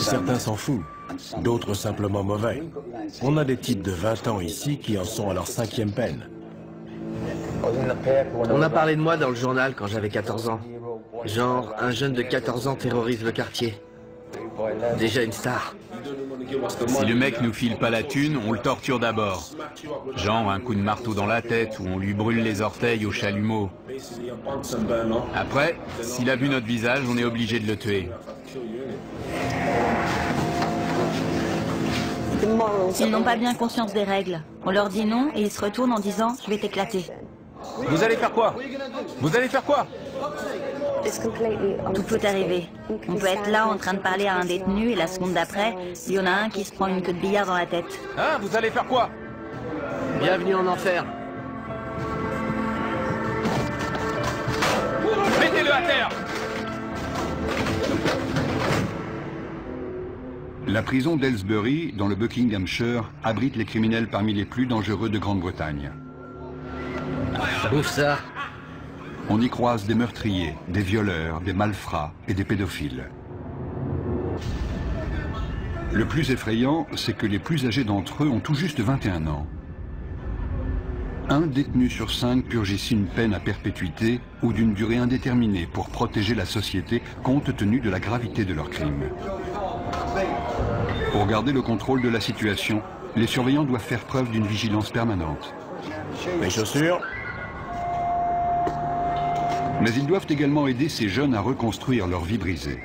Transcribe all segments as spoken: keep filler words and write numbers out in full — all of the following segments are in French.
Certains s'en foutent, d'autres simplement mauvais. On a des types de vingt ans ici qui en sont à leur cinquième peine. On a parlé de moi dans le journal quand j'avais quatorze ans. Genre, un jeune de quatorze ans terrorise le quartier. Déjà une star. Si le mec nous file pas la thune, on le torture d'abord. Genre un coup de marteau dans la tête ou on lui brûle les orteils au chalumeau. Après, s'il a vu notre visage, on est obligé de le tuer. Ils n'ont pas bien conscience des règles. On leur dit non et ils se retournent en disant « je vais t'éclater ». Vous allez faire quoi? Vous allez faire quoi? Tout peut arriver. On peut être là en train de parler à un détenu et la seconde d'après, il y en a un qui se prend une queue de billard dans la tête. Hein? Vous allez faire quoi? Bienvenue en enfer. Mettez-le à terre! La prison d'Aylesbury, dans le Buckinghamshire, abrite les criminels parmi les plus dangereux de Grande-Bretagne. Ouf ça. On y croise des meurtriers, des violeurs, des malfrats et des pédophiles. Le plus effrayant, c'est que les plus âgés d'entre eux ont tout juste vingt et un ans. Un détenu sur cinq purge ici une peine à perpétuité ou d'une durée indéterminée pour protéger la société compte tenu de la gravité de leurs crimes. Pour garder le contrôle de la situation, les surveillants doivent faire preuve d'une vigilance permanente. Les chaussures? Mais ils doivent également aider ces jeunes à reconstruire leur vie brisée.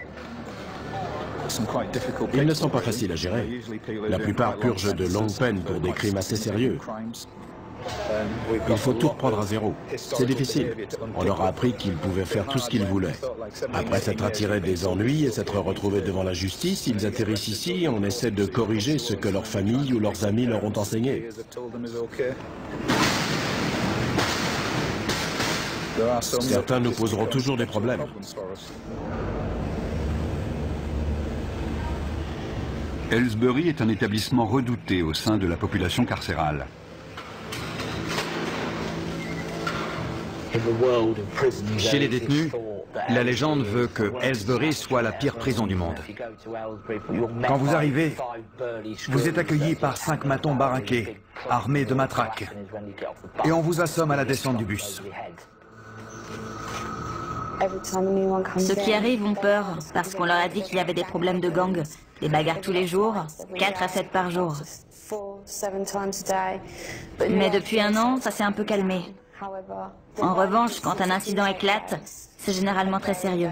Ils ne sont pas faciles à gérer. La plupart purgent de longues peines pour des crimes assez sérieux. Il faut tout reprendre à zéro. C'est difficile. On leur a appris qu'ils pouvaient faire tout ce qu'ils voulaient. Après s'être attirés des ennuis et s'être retrouvés devant la justice, ils atterrissent ici et on essaie de corriger ce que leur famille ou leurs amis leur ont enseigné. Certains nous poseront toujours des problèmes. Aylesbury est un établissement redouté au sein de la population carcérale. Chez les détenus, la légende veut que Aylesbury soit la pire prison du monde. Quand vous arrivez, vous êtes accueilli par cinq matons baraqués, armés de matraques, et on vous assomme à la descente du bus. Ceux qui arrivent ont peur parce qu'on leur a dit qu'il y avait des problèmes de gang, des bagarres tous les jours, quatre à sept par jour. Mais depuis un an, ça s'est un peu calmé. En revanche, quand un incident éclate, c'est généralement très sérieux.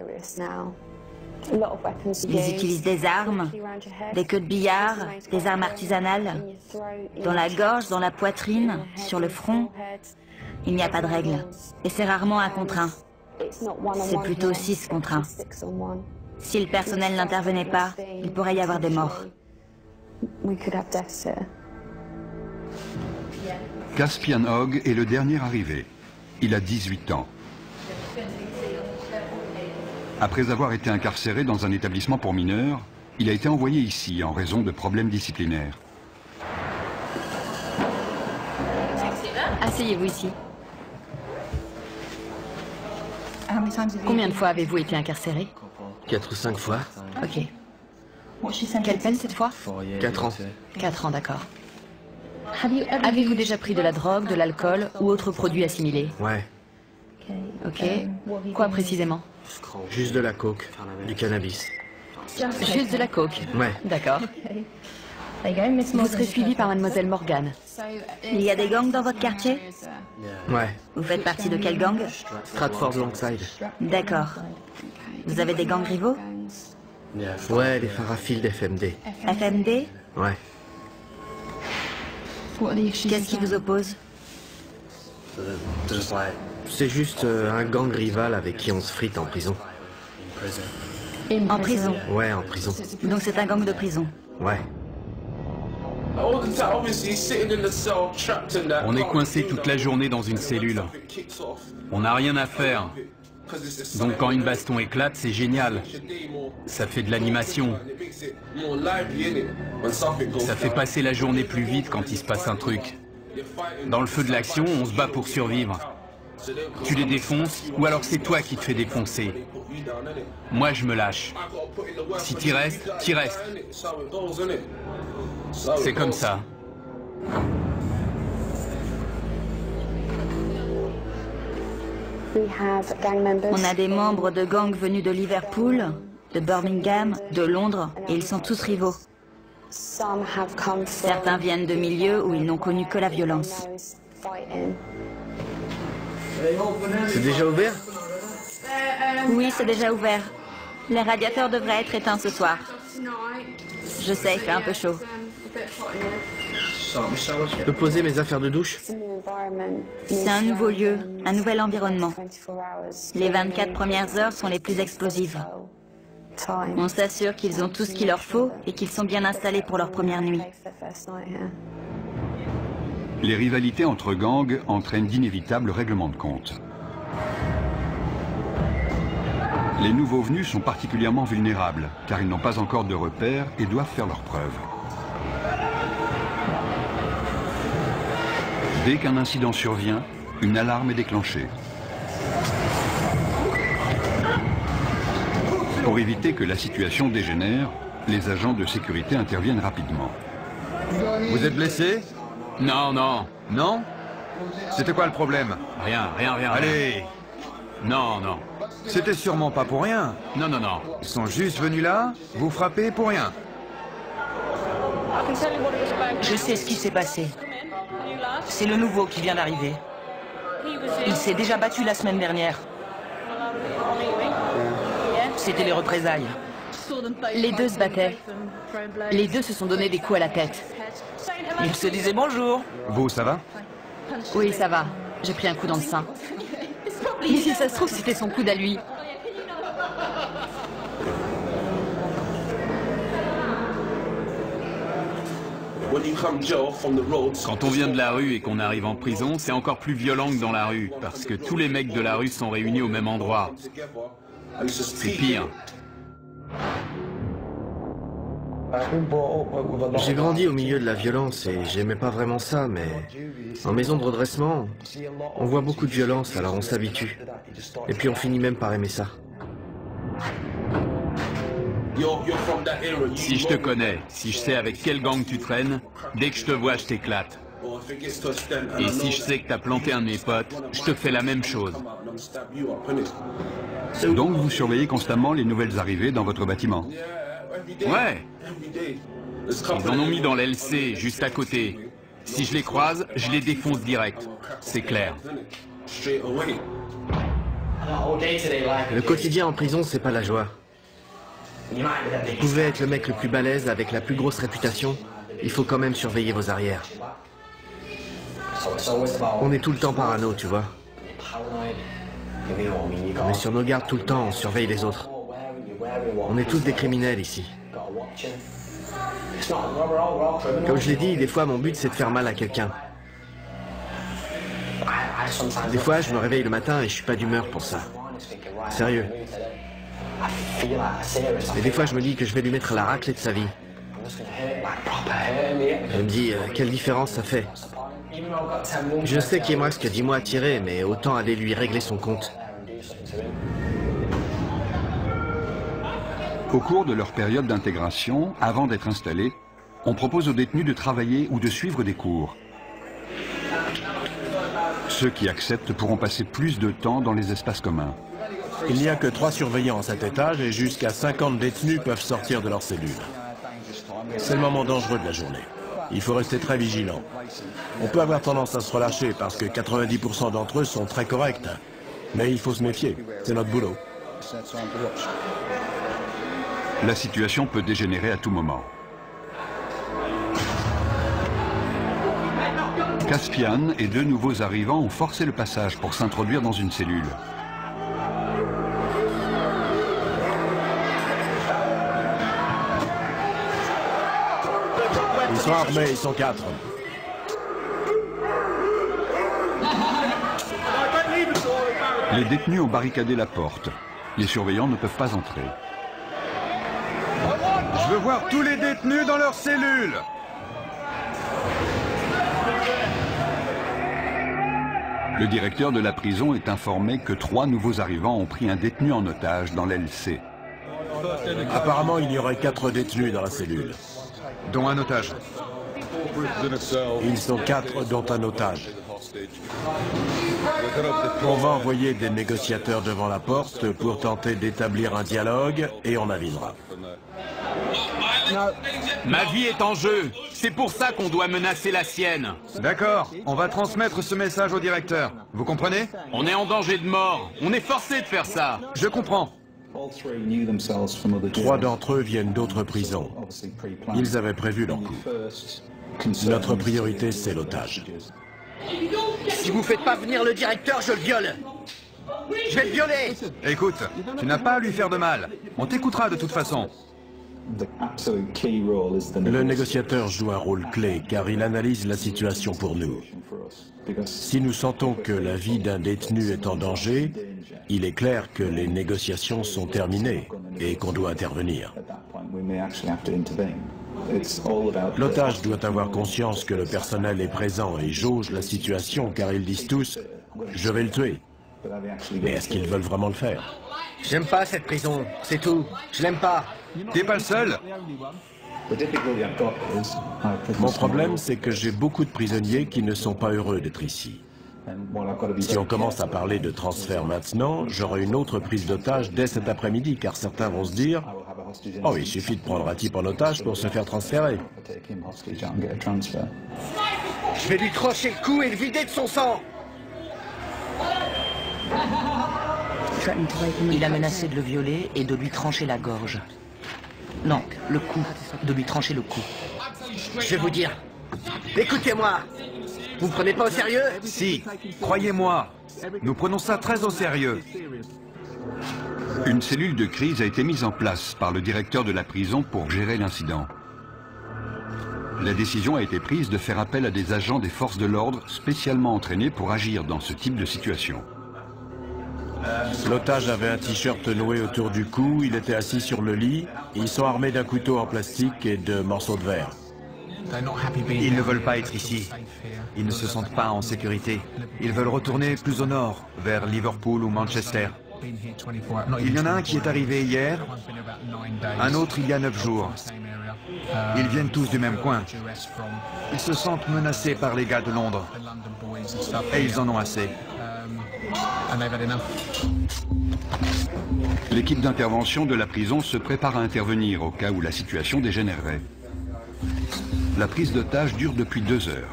Ils utilisent des armes, des queues de billard, des armes artisanales, dans la gorge, dans la poitrine, sur le front. Il n'y a pas de règle. Et c'est rarement un contre un. C'est plutôt six contre un. Si le personnel n'intervenait pas, il pourrait y avoir des morts. Caspian Hogg est le dernier arrivé. Il a dix-huit ans. Après avoir été incarcéré dans un établissement pour mineurs, il a été envoyé ici en raison de problèmes disciplinaires. Asseyez-vous ici. Combien de fois avez-vous été incarcéré? Quatre ou cinq fois. Ok. Quelle peine cette fois? Quatre ans. Quatre ans, d'accord. Avez-vous déjà pris de la drogue, de l'alcool ou autre produit assimilé? Ouais. Ok. Quoi précisément? Juste de la coke, du cannabis. Juste de la coke? Ouais. D'accord. Vous serez suivi par mademoiselle Morgan. Il y a des gangs dans votre quartier? Ouais. Vous faites partie de quel gang? Stratford Longside. D'accord. Vous avez des gangs rivaux? Ouais, les Farafield F M D. F M D? Ouais. Qu'est-ce qui vous oppose? C'est juste euh, un gang rival avec qui on se frite en prison. En prison? Ouais, en prison. Donc c'est un gang de prison? Ouais. On est coincé toute la journée dans une cellule. On n'a rien à faire. Donc quand une baston éclate, c'est génial. Ça fait de l'animation. Ça fait passer la journée plus vite quand il se passe un truc. Dans le feu de l'action, on se bat pour survivre. Tu les défonces, ou alors c'est toi qui te fais défoncer. Moi, je me lâche. Si t'y restes, t'y restes. C'est comme ça. On a des membres de gangs venus de Liverpool, de Birmingham, de Londres, et ils sont tous rivaux. Certains viennent de milieux où ils n'ont connu que la violence. C'est déjà ouvert? Oui, c'est déjà ouvert. Les radiateurs devraient être éteints ce soir. Je sais, il fait un peu chaud. Je peux poser mes affaires de douche? C'est un nouveau lieu, un nouvel environnement. Les vingt-quatre premières heures sont les plus explosives. On s'assure qu'ils ont tout ce qu'il leur faut et qu'ils sont bien installés pour leur première nuit. Les rivalités entre gangs entraînent d'inévitables règlements de compte. Les nouveaux venus sont particulièrement vulnérables, car ils n'ont pas encore de repères et doivent faire leurs preuves. Dès qu'un incident survient, une alarme est déclenchée. Pour éviter que la situation dégénère, les agents de sécurité interviennent rapidement. Vous êtes blessé? Non, non. Non? C'était quoi le problème? Rien, rien, rien. Allez! Rien. Non, non. C'était sûrement pas pour rien. Non, non, non. Ils sont juste venus là, vous frapper pour rien. Je sais ce qui s'est passé. C'est le nouveau qui vient d'arriver. Il s'est déjà battu la semaine dernière. C'était les représailles. Les deux se battaient. Les deux se sont donné des coups à la tête. Ils se disaient bonjour. Vous, ça va? Oui, ça va. J'ai pris un coup dans le sein. Mais si ça se trouve, c'était son coude à lui. Quand on vient de la rue et qu'on arrive en prison, c'est encore plus violent que dans la rue, parce que tous les mecs de la rue sont réunis au même endroit. C'est pire. J'ai grandi au milieu de la violence et j'aimais pas vraiment ça, mais en maison de redressement, on voit beaucoup de violence, alors on s'habitue. Et puis on finit même par aimer ça. Si je te connais, si je sais avec quel gang tu traînes, dès que je te vois, je t'éclate. Et si je sais que t'as planté un de mes potes, je te fais la même chose. Donc vous surveillez constamment les nouvelles arrivées dans votre bâtiment? Ouais. Ils en ont mis dans l'L C, juste à côté. Si je les croise, je les défonce direct. C'est clair. Le quotidien en prison, c'est pas la joie. Vous pouvez être le mec le plus balèze avec la plus grosse réputation, il faut quand même surveiller vos arrières. On est tout le temps parano, tu vois. On est sur nos gardes tout le temps, on surveille les autres. On est tous des criminels ici. Comme je l'ai dit, des fois mon but c'est de faire mal à quelqu'un. Des fois je me réveille le matin et je suis pas d'humeur pour ça. Sérieux. Et des fois je me dis que je vais lui mettre la raclée de sa vie. Je me dis, euh, quelle différence ça fait. Je sais qu'il me reste que dix mois à tirer, mais autant aller lui régler son compte. Au cours de leur période d'intégration, avant d'être installés, on propose aux détenus de travailler ou de suivre des cours. Ceux qui acceptent pourront passer plus de temps dans les espaces communs. Il n'y a que trois surveillants à cet étage et jusqu'à cinquante détenus peuvent sortir de leur cellule. C'est le moment dangereux de la journée. Il faut rester très vigilant. On peut avoir tendance à se relâcher parce que quatre-vingt-dix pour cent d'entre eux sont très corrects. Mais il faut se méfier, c'est notre boulot. La situation peut dégénérer à tout moment. Caspian et deux nouveaux arrivants ont forcé le passage pour s'introduire dans une cellule. Ils sont armés, ils sont quatre. Les détenus ont barricadé la porte. Les surveillants ne peuvent pas entrer. Je veux voir tous les détenus dans leurs cellules. Le directeur de la prison est informé que trois nouveaux arrivants ont pris un détenu en otage dans l'aile C. Apparemment, il y aurait quatre détenus dans la cellule. Dont un otage. Ils sont quatre, dont un otage. On va envoyer des négociateurs devant la porte pour tenter d'établir un dialogue et on avisera. Ma vie est en jeu. C'est pour ça qu'on doit menacer la sienne. D'accord, on va transmettre ce message au directeur. Vous comprenez? On est en danger de mort. On est forcé de faire ça. Je comprends. Trois d'entre eux viennent d'autres prisons. Ils avaient prévu leur coup. Notre priorité, c'est l'otage. Si vous faites pas venir le directeur, je le viole. Je vais le violer. Écoute, tu n'as pas à lui faire de mal. On t'écoutera de toute façon. Le négociateur joue un rôle clé car il analyse la situation pour nous. Si nous sentons que la vie d'un détenu est en danger, il est clair que les négociations sont terminées et qu'on doit intervenir. L'otage doit avoir conscience que le personnel est présent et jauge la situation car ils disent tous « je vais le tuer ». Mais est-ce qu'ils veulent vraiment le faire? J'aime pas cette prison, c'est tout. Je l'aime pas. T'es pas le seul. Mon problème, c'est que j'ai beaucoup de prisonniers qui ne sont pas heureux d'être ici. Si on commence à parler de transfert maintenant, j'aurai une autre prise d'otage dès cet après-midi, car certains vont se dire « Oh, il suffit de prendre un type en otage pour se faire transférer. » Je vais lui trancher le cou et le vider de son sang. Il a menacé de le violer et de lui trancher la gorge. Non, le cou. De lui trancher le cou. Je vais vous dire. Écoutez-moi. Vous me prenez pas au sérieux? Si, croyez-moi. Nous prenons ça très au sérieux. Une cellule de crise a été mise en place par le directeur de la prison pour gérer l'incident. La décision a été prise de faire appel à des agents des forces de l'ordre spécialement entraînés pour agir dans ce type de situation. L'otage avait un t-shirt noué autour du cou, il était assis sur le lit, ils sont armés d'un couteau en plastique et de morceaux de verre. Ils ne veulent pas être ici. Ils ne se sentent pas en sécurité. Ils veulent retourner plus au nord, vers Liverpool ou Manchester. Il y en a un qui est arrivé hier, un autre il y a neuf jours. Ils viennent tous du même coin. Ils se sentent menacés par les gars de Londres. Et ils en ont assez. L'équipe d'intervention de la prison se prépare à intervenir au cas où la situation dégénérerait. La prise d'otage dure depuis deux heures.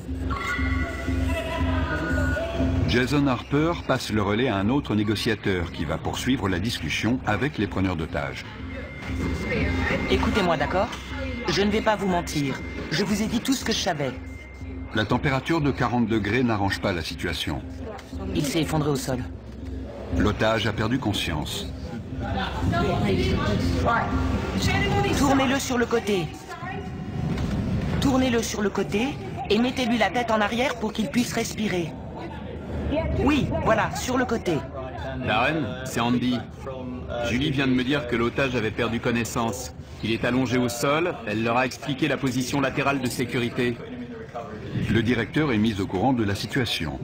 Jason Harper passe le relais à un autre négociateur qui va poursuivre la discussion avec les preneurs d'otages. Écoutez-moi, d'accord? Je ne vais pas vous mentir. Je vous ai dit tout ce que je savais. La température de quarante degrés n'arrange pas la situation. Il s'est effondré au sol. L'otage a perdu conscience. Tournez-le sur le côté. Tournez-le sur le côté et mettez-lui la tête en arrière pour qu'il puisse respirer. Oui, voilà, sur le côté. Darren, c'est Andy. Julie vient de me dire que l'otage avait perdu connaissance. Il est allongé au sol, elle leur a expliqué la position latérale de sécurité. Le directeur est mis au courant de la situation.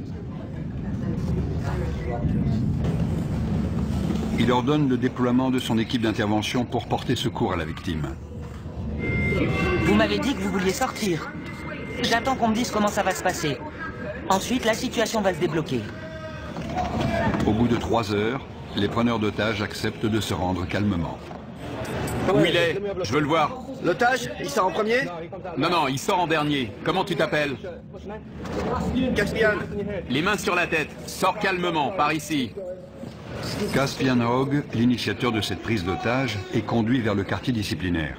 Il ordonne le déploiement de son équipe d'intervention pour porter secours à la victime. Vous m'avez dit que vous vouliez sortir. J'attends qu'on me dise comment ça va se passer. Ensuite, la situation va se débloquer. Au bout de trois heures, les preneurs d'otages acceptent de se rendre calmement. Où il est? Je veux le voir. L'otage, il sort en premier? Non, non, il sort en dernier. Comment tu t'appelles? Caspian. Les mains sur la tête. Sors calmement, par ici. Caspian Hogg, l'initiateur de cette prise d'otage, est conduit vers le quartier disciplinaire.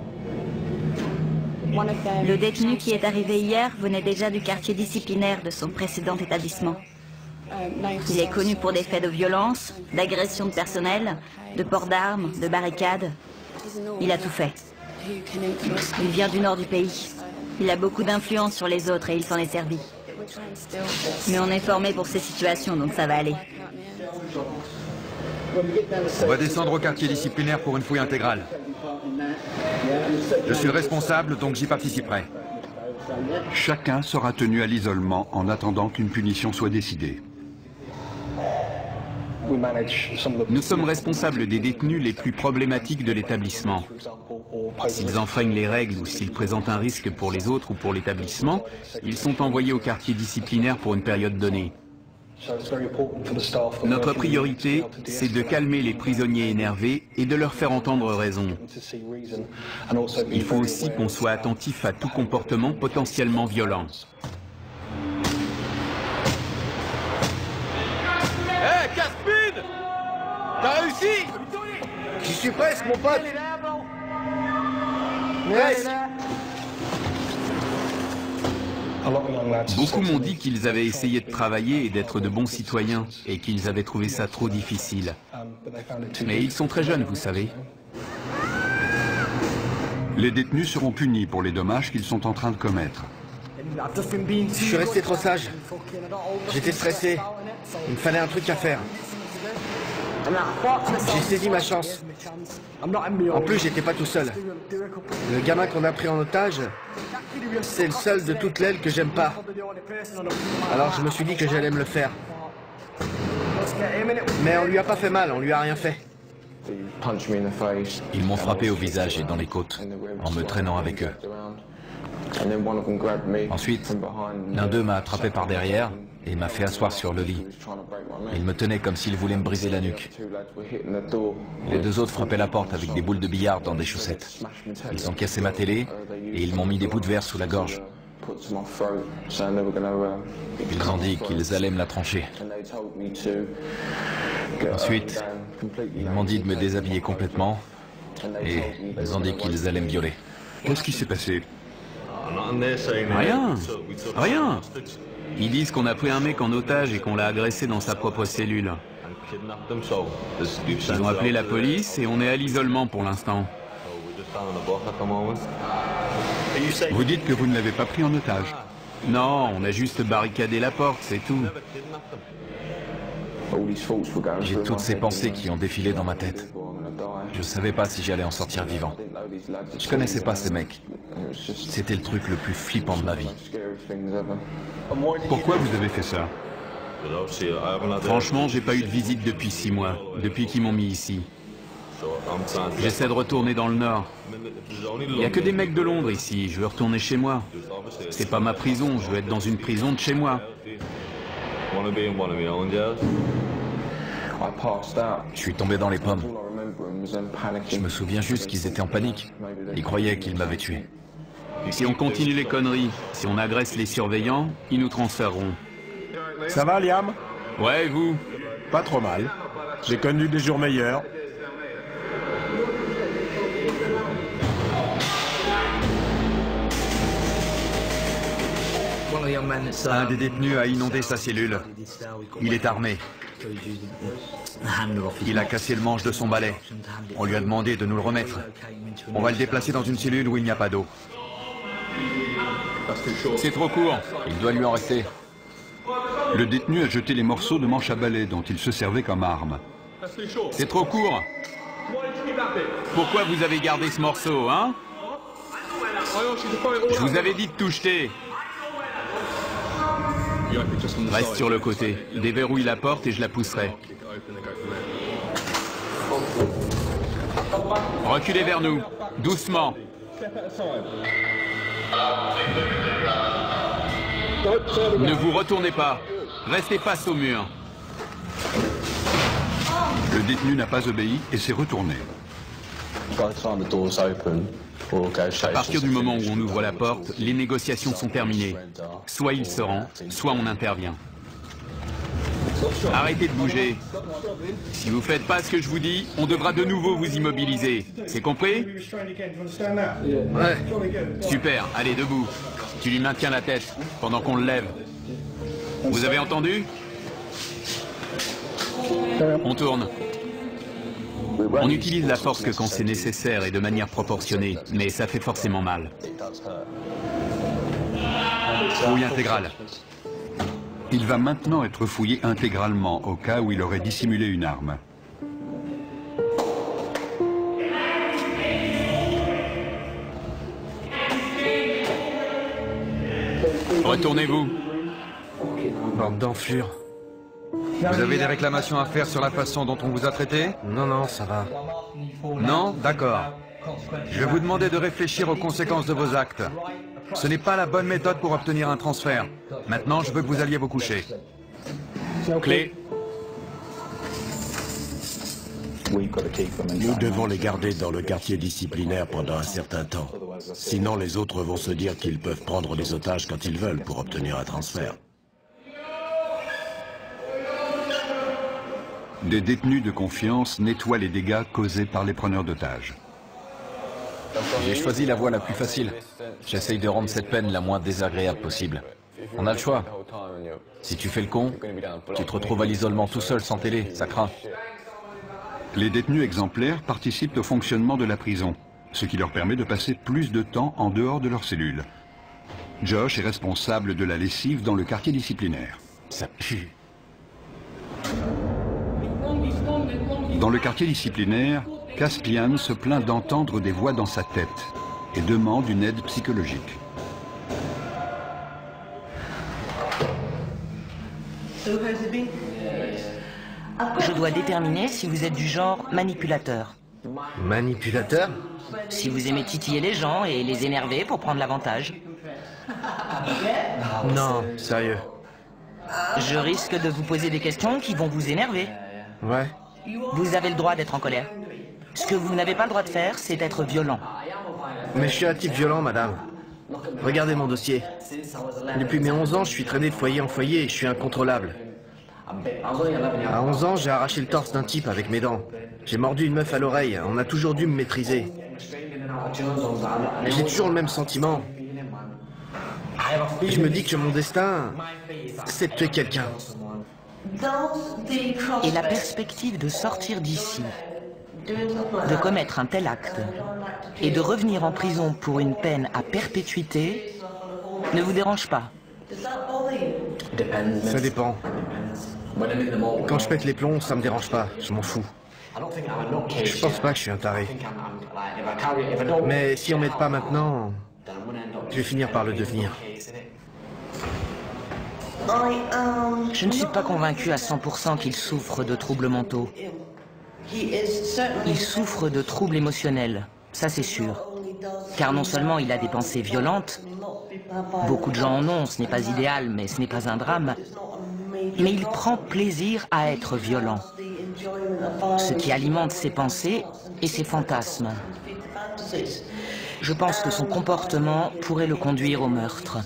Le détenu qui est arrivé hier venait déjà du quartier disciplinaire de son précédent établissement. Il est connu pour des faits de violence, d'agression de personnel, de port d'armes, de barricades. Il a tout fait. Il vient du nord du pays. Il a beaucoup d'influence sur les autres et il s'en est servi. Mais on est formé pour ces situations, donc ça va aller. On va descendre au quartier disciplinaire pour une fouille intégrale. Je suis le responsable, donc j'y participerai. Chacun sera tenu à l'isolement en attendant qu'une punition soit décidée. Nous sommes responsables des détenus les plus problématiques de l'établissement. S'ils enfreignent les règles ou s'ils présentent un risque pour les autres ou pour l'établissement, ils sont envoyés au quartier disciplinaire pour une période donnée. Notre priorité, c'est de calmer les prisonniers énervés et de leur faire entendre raison. Il faut aussi qu'on soit attentif à tout comportement potentiellement violent. Hé, hey, Caspid! T'as réussi? J'y suis presque, mon pote! Presque! Beaucoup m'ont dit qu'ils avaient essayé de travailler et d'être de bons citoyens, et qu'ils avaient trouvé ça trop difficile. Mais ils sont très jeunes, vous savez. Les détenus seront punis pour les dommages qu'ils sont en train de commettre. Je suis resté trop sage. J'étais stressé. Il me fallait un truc à faire. J'ai saisi ma chance. En plus, j'étais pas tout seul. Le gamin qu'on a pris en otage, c'est le seul de toute l'aile que j'aime pas. Alors je me suis dit que j'allais me le faire. Mais on lui a pas fait mal, on lui a rien fait. Ils m'ont frappé au visage et dans les côtes, en me traînant avec eux. Ensuite, l'un d'eux m'a attrapé par derrière et m'a fait asseoir sur le lit. Il me tenait comme s'il voulait me briser la nuque. Les deux autres frappaient la porte avec des boules de billard dans des chaussettes. Ils ont cassé ma télé et ils m'ont mis des bouts de verre sous la gorge. Ils ont dit qu'ils allaient me la trancher. Ensuite, ils m'ont dit de me déshabiller complètement et ils ont dit qu'ils allaient me violer. Qu'est-ce qui s'est passé? Rien, rien. Ils disent qu'on a pris un mec en otage et qu'on l'a agressé dans sa propre cellule. Ils ont appelé la police et on est à l'isolement pour l'instant. Vous dites que vous ne l'avez pas pris en otage? Non, on a juste barricadé la porte, c'est tout. J'ai toutes ces pensées qui ont défilé dans ma tête. Je ne savais pas si j'allais en sortir vivant. Je connaissais pas ces mecs. C'était le truc le plus flippant de ma vie. Pourquoi vous avez fait ça? Franchement, j'ai pas eu de visite depuis six mois, depuis qu'ils m'ont mis ici. J'essaie de retourner dans le Nord. Il n'y a que des mecs de Londres ici, je veux retourner chez moi. C'est pas ma prison, je veux être dans une prison de chez moi. Je suis tombé dans les pommes. Je me souviens juste qu'ils étaient en panique. Ils croyaient qu'ils m'avaient tué. Si on continue les conneries, si on agresse les surveillants, ils nous transféreront. Ça va, Liam? Ouais, et vous? Pas trop mal. J'ai connu des jours meilleurs. Un des détenus a inondé sa cellule. Il est armé. Il a cassé le manche de son balai. On lui a demandé de nous le remettre. On va le déplacer dans une cellule où il n'y a pas d'eau. C'est trop court. Il doit lui en rester. Le détenu a jeté les morceaux de manche à balai dont il se servait comme arme. C'est trop court. Pourquoi vous avez gardé ce morceau, hein? Je vous avais dit de tout jeter. Reste sur le côté. Déverrouille la porte et je la pousserai. Reculez vers nous. Doucement. Ne vous retournez pas. Restez face au mur. Le détenu n'a pas obéi et s'est retourné. À partir du moment où on ouvre la porte, les négociations sont terminées. Soit il se rend, soit on intervient. Arrêtez de bouger. Si vous faites pas ce que je vous dis, on devra de nouveau vous immobiliser. C'est compris? Ouais. Super, allez, debout. Tu lui maintiens la tête pendant qu'on le lève. Vous avez entendu? On tourne. On utilise la force que quand c'est nécessaire et de manière proportionnée, mais ça fait forcément mal. Fouille intégrale. Il va maintenant être fouillé intégralement au cas où il aurait dissimulé une arme. Retournez-vous. Bande d'enflure. Vous avez des réclamations à faire sur la façon dont on vous a traité? Non, non, ça va. Non? D'accord. Je vais vous demander de réfléchir aux conséquences de vos actes. Ce n'est pas la bonne méthode pour obtenir un transfert. Maintenant, je veux que vous alliez vous coucher. Clé. Nous devons les garder dans le quartier disciplinaire pendant un certain temps. Sinon, les autres vont se dire qu'ils peuvent prendre des otages quand ils veulent pour obtenir un transfert. Des détenus de confiance nettoient les dégâts causés par les preneurs d'otages. J'ai choisi la voie la plus facile. J'essaye de rendre cette peine la moins désagréable possible. On a le choix. Si tu fais le con, tu te retrouves à l'isolement tout seul sans télé, ça craint. Les détenus exemplaires participent au fonctionnement de la prison, ce qui leur permet de passer plus de temps en dehors de leur cellule. Josh est responsable de la lessive dans le quartier disciplinaire. Ça pue. Dans le quartier disciplinaire, Caspian se plaint d'entendre des voix dans sa tête et demande une aide psychologique. Je dois déterminer si vous êtes du genre manipulateur. Manipulateur? Si vous aimez titiller les gens et les énerver pour prendre l'avantage. Non, sérieux. Je risque de vous poser des questions qui vont vous énerver. Ouais. Vous avez le droit d'être en colère. Ce que vous n'avez pas le droit de faire, c'est d'être violent. Mais je suis un type violent, madame. Regardez mon dossier. Depuis mes onze ans, je suis traîné de foyer en foyer et je suis incontrôlable. À onze ans, j'ai arraché le torse d'un type avec mes dents. J'ai mordu une meuf à l'oreille. On a toujours dû me maîtriser. J'ai toujours le même sentiment. Et je me dis que mon destin, c'est de tuer quelqu'un. Et la perspective de sortir d'ici, de commettre un tel acte, et de revenir en prison pour une peine à perpétuité, ne vous dérange pas? Ça dépend. Quand je pète les plombs, ça me dérange pas, je m'en fous. Je pense pas que je suis un taré. Mais si on m'aide pas maintenant, je vais finir par le devenir. Je ne suis pas convaincu à cent pour cent qu'il souffre de troubles mentaux. Il souffre de troubles émotionnels, ça c'est sûr. Car non seulement il a des pensées violentes, beaucoup de gens en ont, ce n'est pas idéal, mais ce n'est pas un drame, mais il prend plaisir à être violent, ce qui alimente ses pensées et ses fantasmes. Je pense que son comportement pourrait le conduire au meurtre.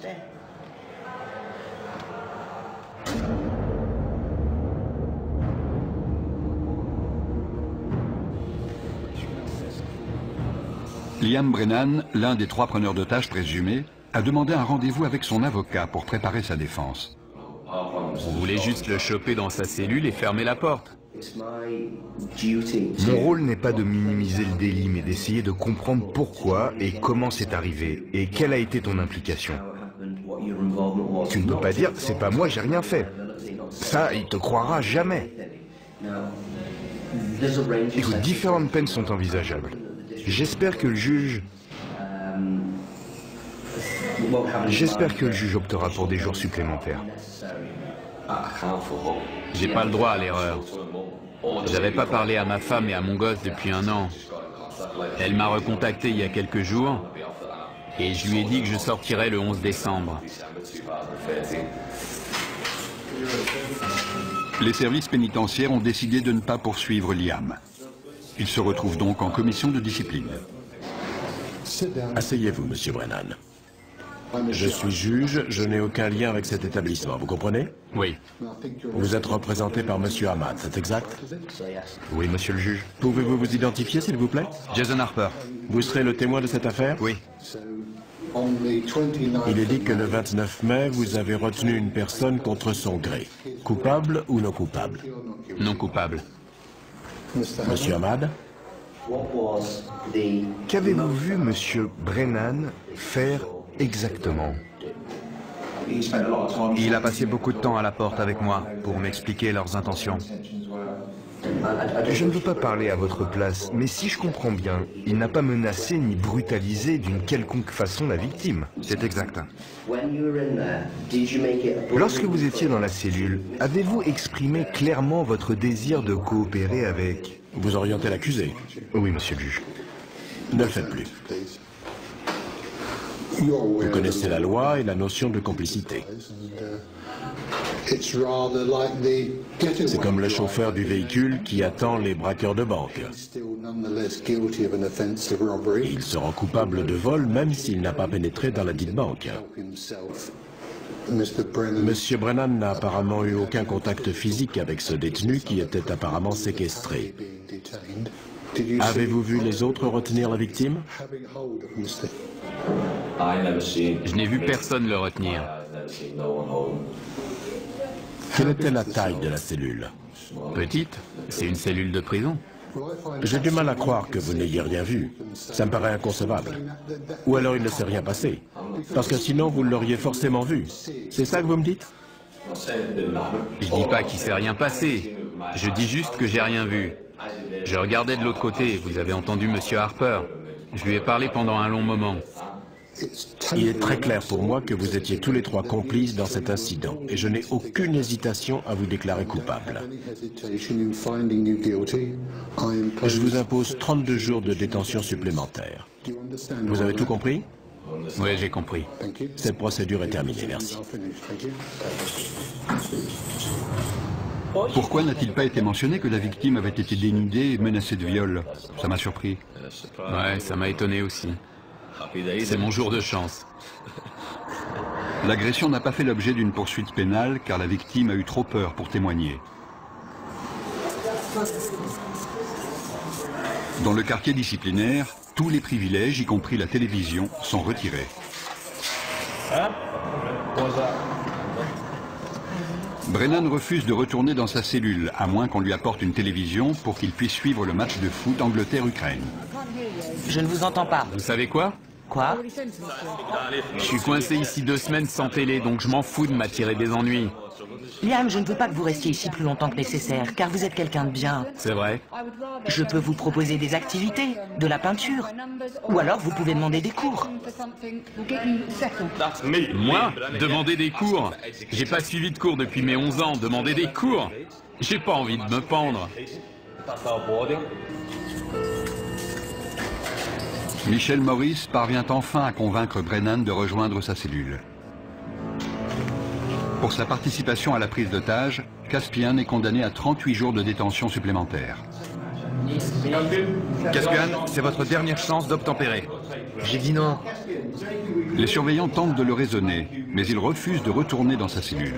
Liam Brennan, l'un des trois preneurs d'otages présumés, a demandé un rendez-vous avec son avocat pour préparer sa défense. Vous voulez juste le choper dans sa cellule et fermer la porte. Mon rôle n'est pas de minimiser le délit, mais d'essayer de comprendre pourquoi et comment c'est arrivé, et quelle a été ton implication. Tu ne peux pas dire, c'est pas moi, j'ai rien fait. Ça, il te croira jamais. Écoute, différentes peines sont envisageables. J'espère que le juge... J'espère que le juge optera pour des jours supplémentaires. J'ai pas le droit à l'erreur. J'avais pas parlé à ma femme et à mon gosse depuis un an. Elle m'a recontacté il y a quelques jours et je lui ai dit que je sortirais le onze décembre. Les services pénitentiaires ont décidé de ne pas poursuivre Liam. Il se retrouve donc en commission de discipline. Asseyez-vous, monsieur Brennan. Je suis juge, je n'ai aucun lien avec cet établissement, vous comprenez? Oui. Vous êtes représenté par monsieur Ahmad, c'est exact? Oui, monsieur le juge. Pouvez-vous vous identifier, s'il vous plaît? Jason Harper. Vous serez le témoin de cette affaire? Oui. Il est dit que le vingt-neuf mai, vous avez retenu une personne contre son gré. Coupable ou non coupable? Non coupable. Monsieur Ahmad? Qu'avez-vous vu monsieur Brennan faire exactement? Il a passé beaucoup de temps à la porte avec moi pour m'expliquer leurs intentions. Je ne veux pas parler à votre place, mais si je comprends bien, il n'a pas menacé ni brutalisé d'une quelconque façon la victime. C'est exact. Lorsque vous étiez dans la cellule, avez-vous exprimé clairement votre désir de coopérer avec... Vous orientez l'accusé? Oui, monsieur le juge. Ne le faites plus. Vous connaissez la loi et la notion de complicité. C'est comme le chauffeur du véhicule qui attend les braqueurs de banque. Il sera coupable de vol même s'il n'a pas pénétré dans la dite banque. Monsieur Brennan n'a apparemment eu aucun contact physique avec ce détenu qui était apparemment séquestré. Avez-vous vu les autres retenir la victime? Je n'ai vu personne le retenir. Quelle était la taille de la cellule? Petite, c'est une cellule de prison. J'ai du mal à croire que vous n'ayez rien vu. Ça me paraît inconcevable. Ou alors il ne s'est rien passé. Parce que sinon vous l'auriez forcément vu. C'est ça que vous me dites? Je dis pas qu'il s'est rien passé. Je dis juste que j'ai rien vu. Je regardais de l'autre côté, vous avez entendu Monsieur Harper. Je lui ai parlé pendant un long moment. Il est très clair pour moi que vous étiez tous les trois complices dans cet incident et je n'ai aucune hésitation à vous déclarer coupable. Je vous impose trente-deux jours de détention supplémentaire. Vous avez tout compris? Oui, j'ai compris. Cette procédure est terminée, merci. Pourquoi n'a-t-il pas été mentionné que la victime avait été dénudée et menacée de viol? Ça m'a surpris. Ouais, ça m'a étonné aussi. C'est mon jour de chance. L'agression n'a pas fait l'objet d'une poursuite pénale car la victime a eu trop peur pour témoigner. Dans le quartier disciplinaire, tous les privilèges, y compris la télévision, sont retirés. Brennan refuse de retourner dans sa cellule, à moins qu'on lui apporte une télévision pour qu'il puisse suivre le match de foot Angleterre-Ukraine. Je ne vous entends pas. Vous savez quoi? Quoi? Je suis coincé ici deux semaines sans télé, donc je m'en fous de m'attirer des ennuis. Liam, je ne veux pas que vous restiez ici plus longtemps que nécessaire, car vous êtes quelqu'un de bien. C'est vrai. Je peux vous proposer des activités, de la peinture, ou alors vous pouvez demander des cours. Moi? Demander des cours? J'ai pas suivi de cours depuis mes onze ans, demander des cours? J'ai pas envie de me pendre. Michel Morris parvient enfin à convaincre Brennan de rejoindre sa cellule. Pour sa participation à la prise d'otage, Caspian est condamné à trente-huit jours de détention supplémentaire. Caspian, c'est votre dernière chance d'obtempérer. J'ai dit non. Les surveillants tentent de le raisonner, mais il refuse de retourner dans sa cellule.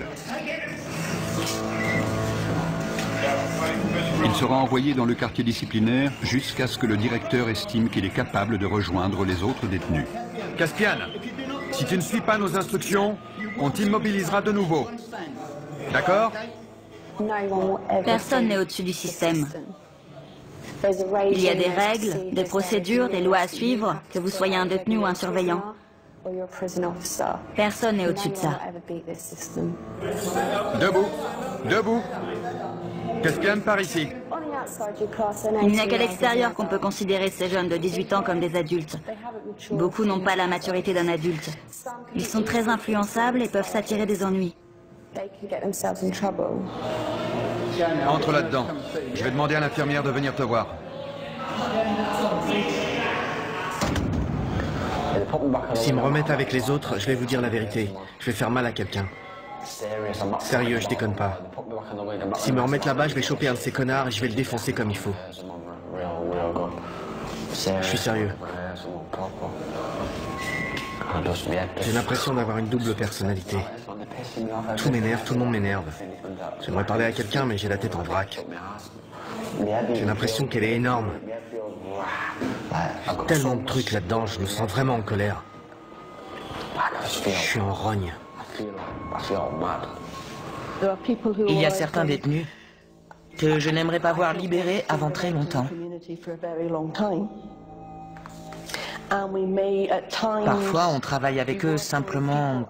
Il sera envoyé dans le quartier disciplinaire jusqu'à ce que le directeur estime qu'il est capable de rejoindre les autres détenus. Caspian, si tu ne suis pas nos instructions, on t'immobilisera de nouveau. D'accord? Personne n'est au-dessus du système. Il y a des règles, des procédures, des lois à suivre, que vous soyez un détenu ou un surveillant. Personne n'est au-dessus de ça. Debout, debout. Caspian, par ici. Il n'y a qu'à l'extérieur qu'on peut considérer ces jeunes de dix-huit ans comme des adultes. Beaucoup n'ont pas la maturité d'un adulte. Ils sont très influençables et peuvent s'attirer des ennuis. Entre là-dedans. Je vais demander à l'infirmière de venir te voir. S'ils me remettent avec les autres, je vais vous dire la vérité. Je vais faire mal à quelqu'un. Sérieux, je déconne pas. S'ils me remettent là-bas, je vais choper un de ces connards et je vais le défoncer comme il faut. Je suis sérieux. J'ai l'impression d'avoir une double personnalité. Tout m'énerve, tout le monde m'énerve. J'aimerais parler à quelqu'un, mais j'ai la tête en vrac. J'ai l'impression qu'elle est énorme. Il y a tellement de trucs là-dedans, je me sens vraiment en colère. Je suis en rogne. Il y a certains détenus que je n'aimerais pas voir libérés avant très longtemps. Parfois, on travaille avec eux simplement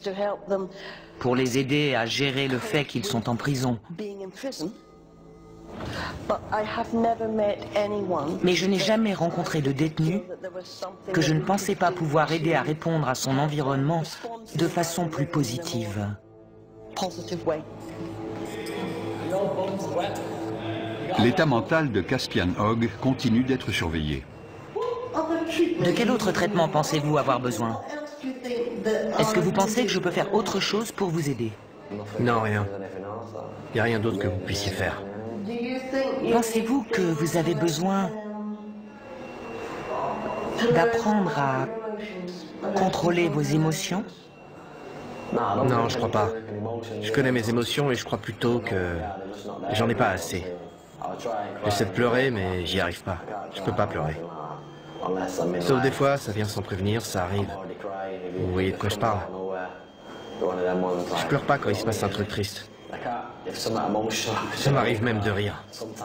pour les aider à gérer le fait qu'ils sont en prison. Mais je n'ai jamais rencontré de détenu que je ne pensais pas pouvoir aider à répondre à son environnement de façon plus positive. L'état mental de Caspian Hogg continue d'être surveillé. De quel autre traitement pensez-vous avoir besoin? Est-ce que vous pensez que je peux faire autre chose pour vous aider? Non, rien. Il n'y a rien d'autre que vous puissiez faire. Pensez-vous que vous avez besoin d'apprendre à contrôler vos émotions? Non, je crois pas. Je connais mes émotions et je crois plutôt que j'en ai pas assez. J'essaie de pleurer, mais j'y arrive pas. Je peux pas pleurer. Sauf des fois, ça vient sans prévenir, ça arrive. Vous voyez de quoi je parle? Je pleure pas quand il se passe un truc triste. Ça m'arrive même de rire.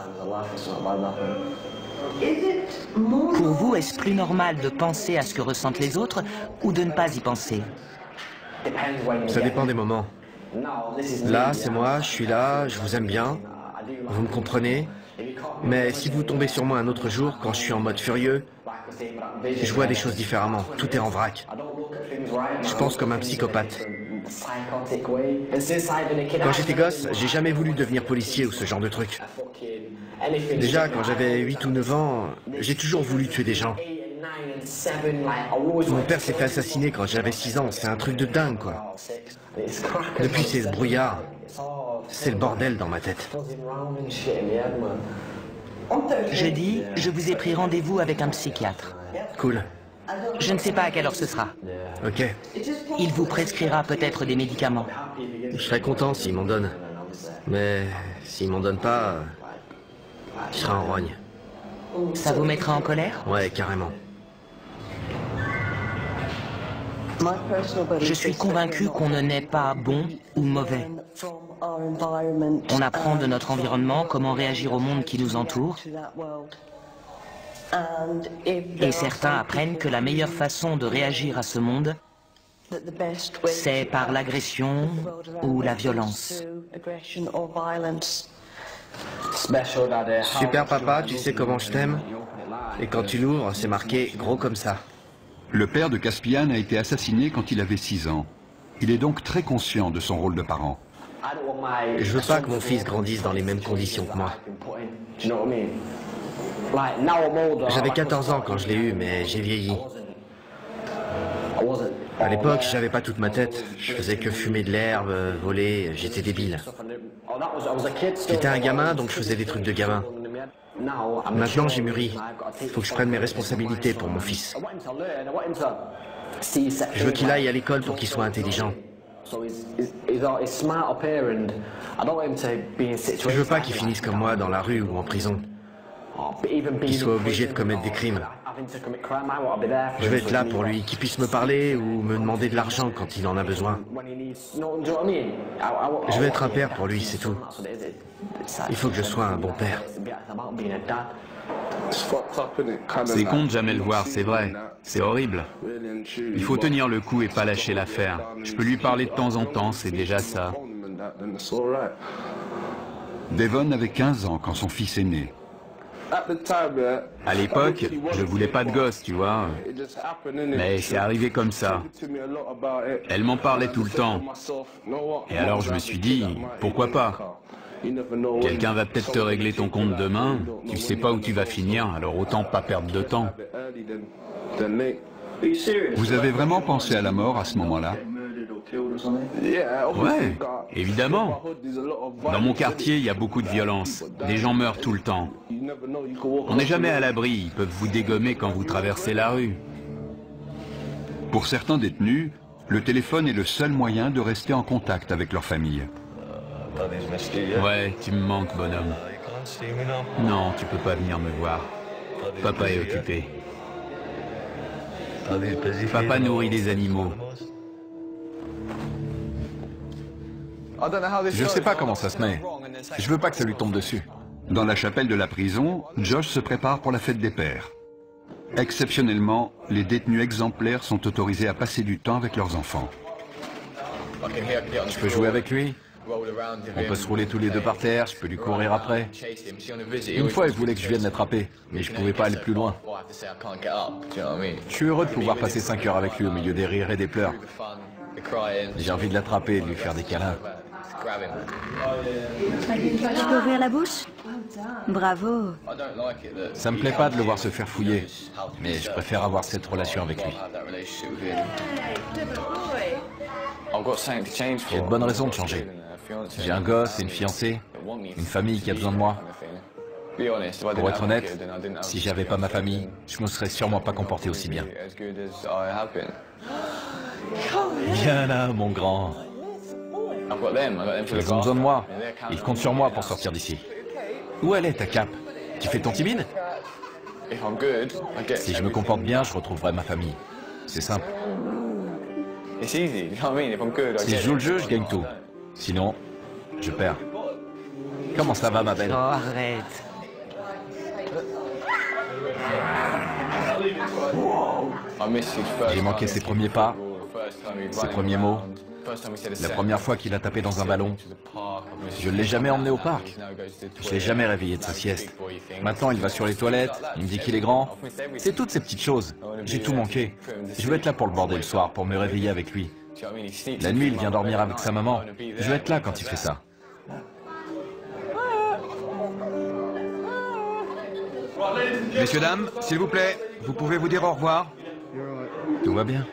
Pour vous, est-ce plus normal de penser à ce que ressentent les autres ou de ne pas y penser? Ça dépend des moments. Là, c'est moi, je suis là, je vous aime bien, vous me comprenez. Mais si vous tombez sur moi un autre jour, quand je suis en mode furieux, je vois des choses différemment, tout est en vrac. Je pense comme un psychopathe. Quand j'étais gosse, j'ai jamais voulu devenir policier ou ce genre de truc. Déjà, quand j'avais huit ou neuf ans, j'ai toujours voulu tuer des gens. Mon père s'est fait assassiner quand j'avais six ans, c'est un truc de dingue, quoi. Depuis, c'est ce brouillard. C'est le bordel dans ma tête. Jeudi, je vous ai pris rendez-vous avec un psychiatre. Cool. Je ne sais pas à quelle heure ce sera. Ok. Il vous prescrira peut-être des médicaments. Je serais content s'il m'en donne. Mais s'il m'en donne pas, je serai en rogne. Ça vous mettra en colère? Ouais, carrément. Je suis convaincu qu'on ne naît pas bon ou mauvais. On apprend de notre environnement comment réagir au monde qui nous entoure. Et certains apprennent que la meilleure façon de réagir à ce monde, c'est par l'agression ou la violence. Super papa, tu sais comment je t'aime? Et quand tu l'ouvres, c'est marqué gros comme ça. Le père de Caspian a été assassiné quand il avait six ans. Il est donc très conscient de son rôle de parent. Je veux pas que mon fils grandisse dans les mêmes conditions que moi. J'avais quatorze ans quand je l'ai eu, mais j'ai vieilli. À l'époque, j'avais pas toute ma tête. Je faisais que fumer de l'herbe, voler, j'étais débile. J'étais un gamin, donc je faisais des trucs de gamin. Maintenant, j'ai mûri. Il faut que je prenne mes responsabilités pour mon fils. Je veux qu'il aille à l'école pour qu'il soit intelligent. Je veux pas qu'il finisse comme moi dans la rue ou en prison. Qu'il soit obligé de commettre des crimes. Je vais être là pour lui, qu'il puisse me parler ou me demander de l'argent quand il en a besoin. Je vais être un père pour lui, c'est tout. Il faut que je sois un bon père. C'est con de jamais le voir, c'est vrai. C'est horrible. Il faut tenir le coup et pas lâcher l'affaire. Je peux lui parler de temps en temps, c'est déjà ça. Devon avait quinze ans quand son fils est né. À l'époque, je voulais pas de gosse, tu vois. Mais c'est arrivé comme ça. Elle m'en parlait tout le temps. Et alors je me suis dit, pourquoi pas? Quelqu'un va peut-être te régler ton compte demain. Tu sais pas où tu vas finir, alors autant pas perdre de temps. Vous avez vraiment pensé à la mort à ce moment-là? Ouais, évidemment. Dans mon quartier, il y a beaucoup de violence. Des gens meurent tout le temps. On n'est jamais à l'abri, ils peuvent vous dégommer quand vous traversez la rue. Pour certains détenus, le téléphone est le seul moyen de rester en contact avec leur famille. Ouais, tu me manques, bonhomme. Non, tu peux pas venir me voir. Papa est occupé. Papa nourrit des animaux. Je sais pas comment ça se met. Je veux pas que ça lui tombe dessus. Dans la chapelle de la prison, Josh se prépare pour la fête des pères. Exceptionnellement, les détenus exemplaires sont autorisés à passer du temps avec leurs enfants. Je peux jouer avec lui? On peut se rouler tous les deux par terre, je peux lui courir après. Une fois, il voulait que je vienne l'attraper, mais je pouvais pas aller plus loin. Je suis heureux de pouvoir passer cinq heures avec lui au milieu des rires et des pleurs. J'ai envie de l'attraper et de lui faire des câlins. Tu peux ouvrir la bouche? Bravo. Ça me plaît pas de le voir se faire fouiller, mais je préfère avoir cette relation avec lui. J'ai de bonnes raisons de changer. J'ai un gosse et une fiancée, une famille qui a besoin de moi. Pour être honnête, si j'avais pas ma famille, je me serais sûrement pas comporté aussi bien. Viens là, mon grand. Ils ont besoin de moi. Ils comptent sur moi pour sortir d'ici. Où elle est, ta cape? Tu fais ton timide? Si je me comporte bien, je retrouverai ma famille. C'est simple. Si je joue le jeu, je gagne tout. Sinon, je perds. Comment ça va, ma belle? Oh, arrête. J'ai manqué ses premiers pas, ses premiers mots. La première fois qu'il a tapé dans un ballon, je ne l'ai jamais emmené au parc. Je ne l'ai jamais réveillé de sa sieste. Maintenant, il va sur les toilettes, il me dit qu'il est grand. C'est toutes ces petites choses. J'ai tout manqué. Je veux être là pour le border le soir, pour me réveiller avec lui. La nuit, il vient dormir avec sa maman. Je veux être là quand il fait ça. Messieurs, dames, s'il vous plaît, vous pouvez vous dire au revoir? Tout va bien.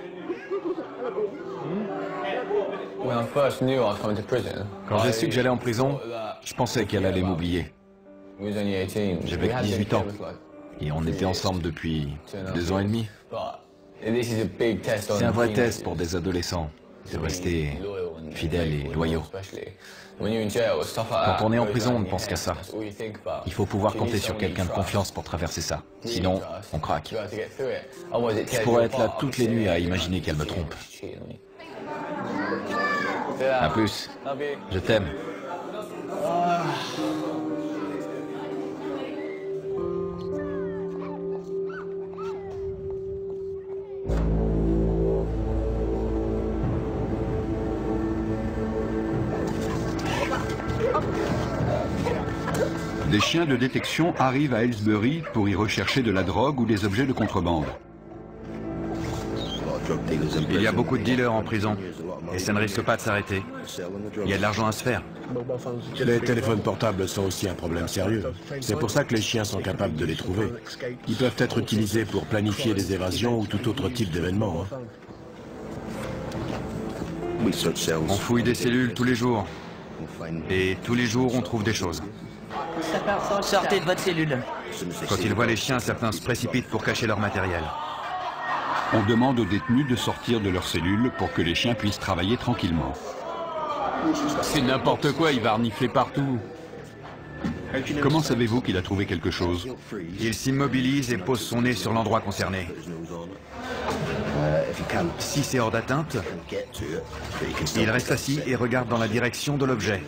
Quand j'ai su que j'allais en prison, je pensais qu'elle allait m'oublier. J'avais dix-huit ans. Et on était ensemble depuis deux ans et demi. C'est un vrai test pour des adolescents, de rester fidèles et loyaux. Quand on est en prison, on ne pense qu'à ça. Il faut pouvoir compter sur quelqu'un de confiance pour traverser ça. Sinon, on craque. Je pourrais être là toutes les nuits à imaginer qu'elle me trompe. À plus. Je t'aime. Des chiens de détection arrivent à Aylesbury pour y rechercher de la drogue ou des objets de contrebande. Il y a beaucoup de dealers en prison, et ça ne risque pas de s'arrêter. Il y a de l'argent à se faire. Les téléphones portables sont aussi un problème sérieux. C'est pour ça que les chiens sont capables de les trouver. Ils peuvent être utilisés pour planifier des évasions ou tout autre type d'événement. Hein. On fouille des cellules tous les jours. Et tous les jours, on trouve des choses. Sortez de votre cellule. Quand ils voient les chiens, certains se précipitent pour cacher leur matériel. On demande aux détenus de sortir de leur cellule pour que les chiens puissent travailler tranquillement. C'est n'importe quoi, il va renifler partout. Comment savez-vous qu'il a trouvé quelque chose? Il s'immobilise et pose son nez sur l'endroit concerné. Si c'est hors d'atteinte, il reste assis et regarde dans la direction de l'objet.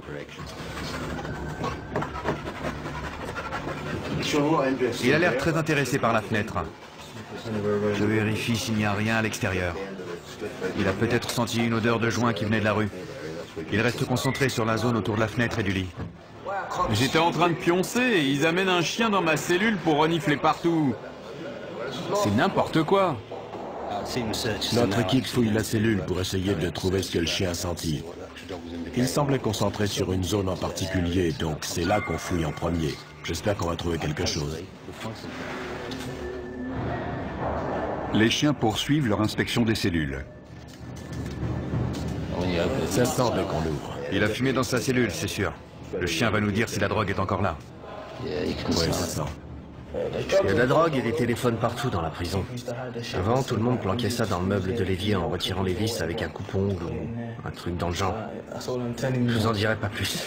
Il a l'air très intéressé par la fenêtre. Je vérifie s'il n'y a rien à l'extérieur. Il a peut-être senti une odeur de joint qui venait de la rue. Il reste concentré sur la zone autour de la fenêtre et du lit. J'étais en train de pioncer et ils amènent un chien dans ma cellule pour renifler partout. C'est n'importe quoi. Notre équipe fouille la cellule pour essayer de trouver ce que le chien a senti. Il semblait concentré sur une zone en particulier, donc c'est là qu'on fouille en premier. J'espère qu'on va trouver quelque chose. Les chiens poursuivent leur inspection des cellules. Ça sent dès qu'on l'ouvre. Il a fumé dans sa cellule, c'est sûr. Le chien va nous dire si la drogue est encore là. Oui, ça sent. Il y a de la drogue et des téléphones partout dans la prison. Avant, tout le monde planquait ça dans le meuble de l'évier en retirant les vis avec un coupe-ongle ou un truc dans le genre. Je vous en dirai pas plus.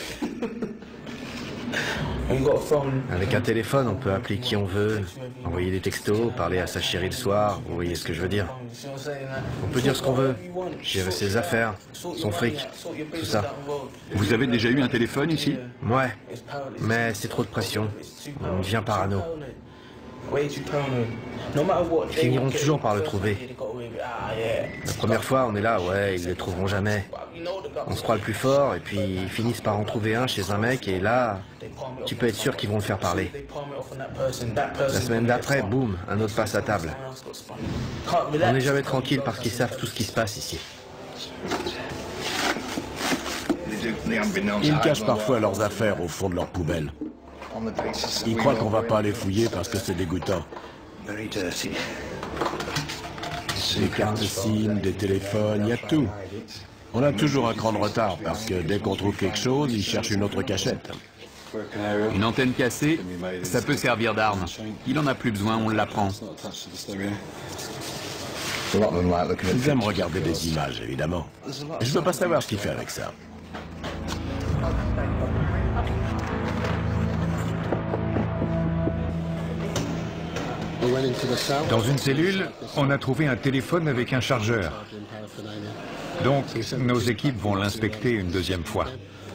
Avec un téléphone, on peut appeler qui on veut, envoyer des textos, parler à sa chérie le soir, vous voyez ce que je veux dire. On peut dire ce qu'on veut, gérer ses affaires, son fric, tout ça. Vous avez déjà eu un téléphone ici? Ouais, mais c'est trop de pression. On devient parano. Ils finiront toujours par le trouver. La première fois, on est là, ouais, ils le trouveront jamais. On se croit le plus fort et puis ils finissent par en trouver un chez un mec et là, tu peux être sûr qu'ils vont le faire parler. La semaine d'après, boum, un autre passe à table. On n'est jamais tranquille parce qu'ils savent tout ce qui se passe ici. Ils cachent parfois leurs affaires au fond de leur poubelle. Ils croient qu'on va pas les fouiller parce que c'est dégoûtant. Des cartes SIM, des téléphones, il y a tout. On a toujours un cran de retard parce que dès qu'on trouve quelque chose, ils cherchent une autre cachette. Une antenne cassée, ça peut servir d'arme. Il en a plus besoin, on l'apprend. Ils aiment regarder des images, évidemment. Je veux pas savoir ce qu'il fait avec ça. Dans une cellule, on a trouvé un téléphone avec un chargeur. Donc, nos équipes vont l'inspecter une deuxième fois.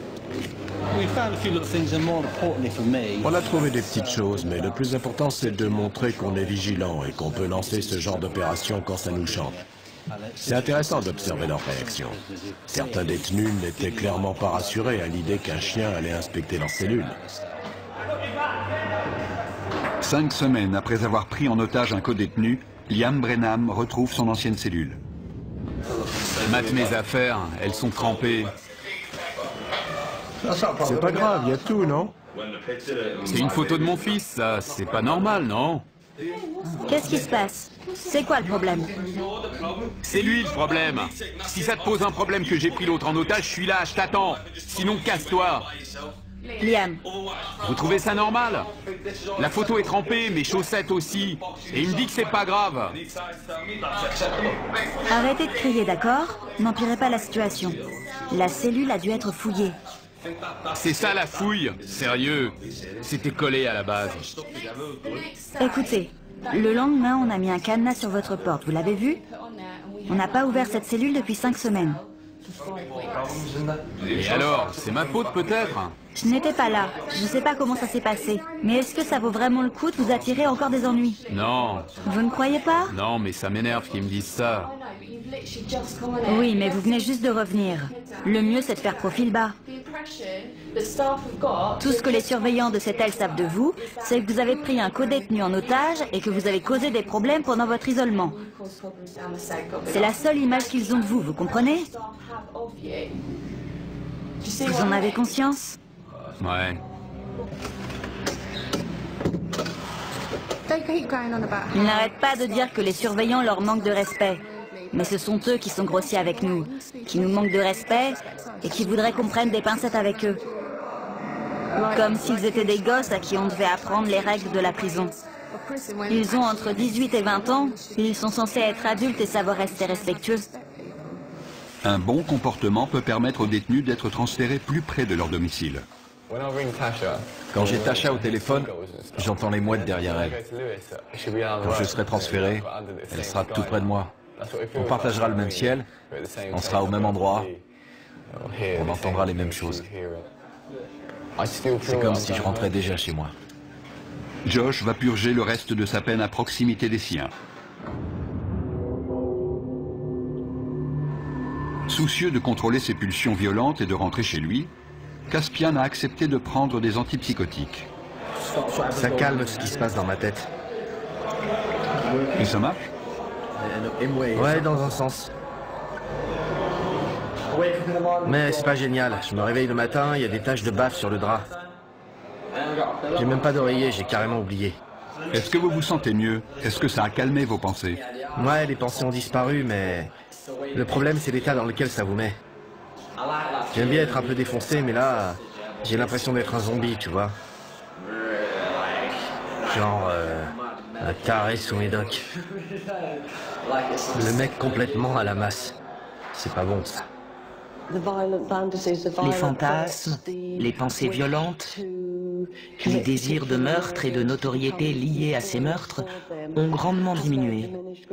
On a trouvé des petites choses, mais le plus important, c'est de montrer qu'on est vigilant et qu'on peut lancer ce genre d'opération quand ça nous chante. C'est intéressant d'observer leurs réactions. Certains détenus n'étaient clairement pas rassurés à l'idée qu'un chien allait inspecter leur cellule. Cinq semaines après avoir pris en otage un codétenu, Liam Brenham retrouve son ancienne cellule. Mate mes affaires, elles sont trempées. C'est pas grave, il y a tout, non? C'est une photo de mon fils, ça. C'est pas normal, non? Qu'est-ce qui se passe? C'est quoi le problème? C'est lui le problème. Si ça te pose un problème que j'ai pris l'autre en otage, je suis là, je t'attends. Sinon, casse-toi. Liam. Vous trouvez ça normal? La photo est trempée, mes chaussettes aussi. Et il me dit que c'est pas grave. Arrêtez de crier, d'accord? N'empirez pas la situation. La cellule a dû être fouillée. C'est ça la fouille? Sérieux? C'était collé à la base. Écoutez, le lendemain, on a mis un cadenas sur votre porte. Vous l'avez vu? On n'a pas ouvert cette cellule depuis cinq semaines. Et alors? C'est ma faute peut-être? Je n'étais pas là. Je ne sais pas comment ça s'est passé. Mais est-ce que ça vaut vraiment le coup de vous attirer encore des ennuis? Non. Vous ne croyez pas? Non, mais ça m'énerve qu'ils me disent ça. Oui, mais vous venez juste de revenir. Le mieux, c'est de faire profil bas. Tout ce que les surveillants de cette aile savent de vous, c'est que vous avez pris un codétenu en otage et que vous avez causé des problèmes pendant votre isolement. C'est la seule image qu'ils ont de vous, vous comprenez? Vous en avez conscience? Ouais. Ils n'arrêtent pas de dire que les surveillants leur manquent de respect. Mais ce sont eux qui sont grossiers avec nous, qui nous manquent de respect et qui voudraient qu'on prenne des pincettes avec eux. Comme s'ils étaient des gosses à qui on devait apprendre les règles de la prison. Ils ont entre dix-huit et vingt ans, et ils sont censés être adultes et savoir rester respectueux. Un bon comportement peut permettre aux détenus d'être transférés plus près de leur domicile. Quand j'ai Tasha au téléphone, j'entends les mouettes derrière elle. Quand je serai transféré, elle sera tout près de moi. On partagera le même ciel, on sera au même endroit, on entendra les mêmes choses. C'est comme si je rentrais déjà chez moi. Josh va purger le reste de sa peine à proximité des siens. Soucieux de contrôler ses pulsions violentes et de rentrer chez lui, Caspian a accepté de prendre des antipsychotiques. Ça calme ce qui se passe dans ma tête. Et ça marche? Ouais, dans un sens. Mais c'est pas génial. Je me réveille le matin, il y a des taches de bave sur le drap. J'ai même pas d'oreiller, j'ai carrément oublié. Est-ce que vous vous sentez mieux? Est-ce que ça a calmé vos pensées? Ouais, les pensées ont disparu, mais le problème, c'est l'état dans lequel ça vous met. J'aime bien être un peu défoncé, mais là, j'ai l'impression d'être un zombie, tu vois. Genre, euh, un taré sous médoc. Le mec complètement à la masse. C'est pas bon, ça. Les fantasmes, les pensées violentes, les désirs de meurtre et de notoriété liés à ces meurtres ont grandement diminué.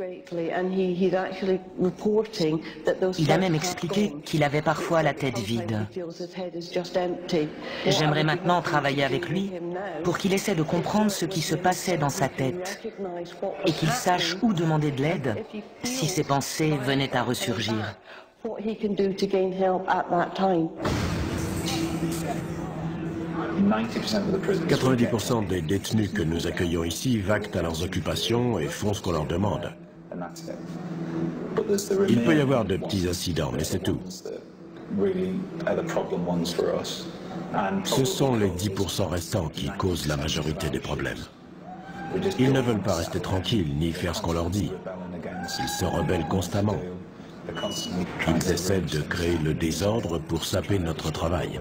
Il a même expliqué qu'il avait parfois la tête vide. J'aimerais maintenant travailler avec lui pour qu'il essaie de comprendre ce qui se passait dans sa tête et qu'il sache où demander de l'aide si ses pensées venaient à ressurgir. quatre-vingt-dix pour cent des détenus que nous accueillons ici vaquent à leurs occupations et font ce qu'on leur demande. Il peut y avoir de petits incidents, mais c'est tout. Ce sont les dix pour cent restants qui causent la majorité des problèmes. Ils ne veulent pas rester tranquilles ni faire ce qu'on leur dit. Ils se rebellent constamment. Ils essaient de créer le désordre pour saper notre travail.